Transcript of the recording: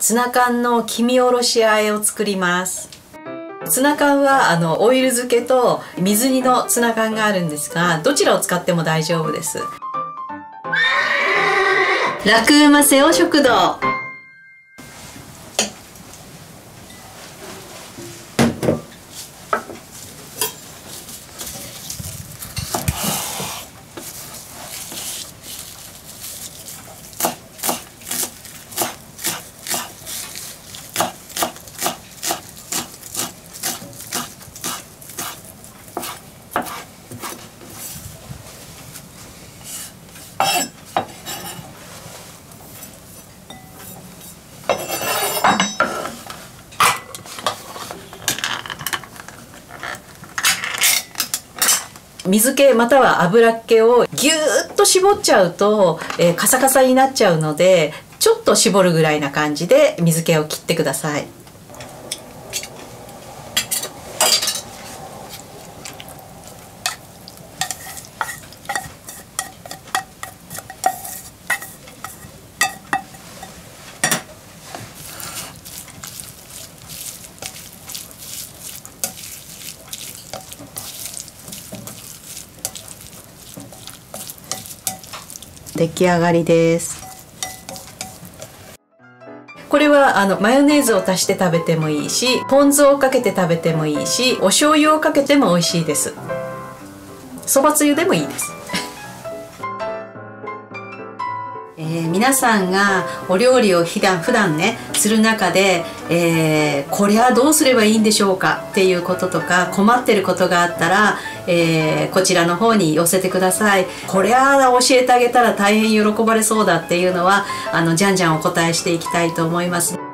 ツナ缶の黄身おろし和えを作ります。ツナ缶はオイル漬けと水煮のツナ缶があるんですが、どちらを使っても大丈夫です。楽うま瀬尾食堂。水気または油っ気をぎゅーっと絞っちゃうと、カサカサになっちゃうので、ちょっと絞るぐらいな感じで水気を切ってください。出来上がりです。これはマヨネーズを足して食べてもいいし、ポン酢をかけて食べてもいいし、お醤油をかけても美味しいです。そばつゆでもいいです。皆さんがお料理を普段ねする中で、これはどうすればいいんでしょうかっていうこととか、困ってることがあったら、こちらの方に寄せてください。これは教えてあげたら大変喜ばれそうだっていうのはじゃんじゃんお答えしていきたいと思います。